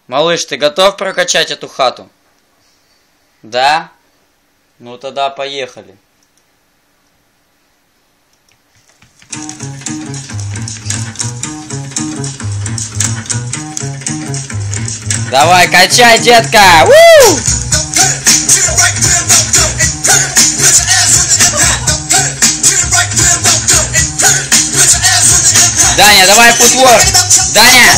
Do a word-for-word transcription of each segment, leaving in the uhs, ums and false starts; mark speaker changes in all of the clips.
Speaker 1: Малыш, ты готов прокачать эту хату? Да? Ну тогда поехали. Давай, качай, детка! У! Даня, давай футворк! Даня!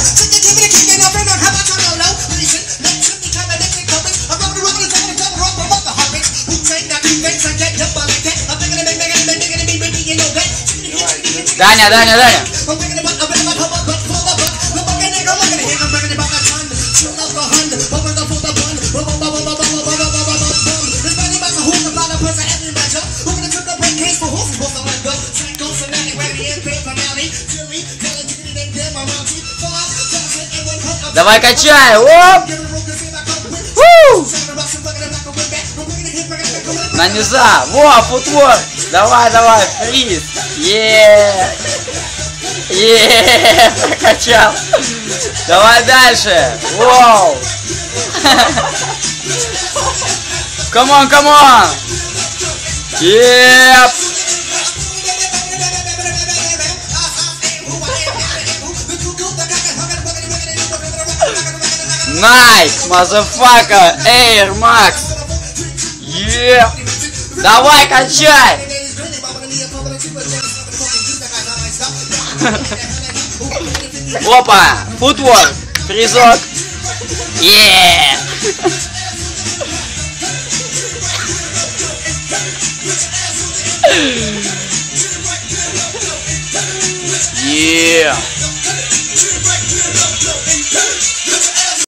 Speaker 1: Даня, Даня, Даня! Давай качай! Оп! Фу! На низа! Во, футворк! Давай, давай, фриз! Еее! Еее! Прокачал! Давай дальше! Воу! Камон, камон! Еп! Найк, мазафака, Эйр Макс. Еп! Давай качай! Опа! Футворк! Фризок! Еее! Еее!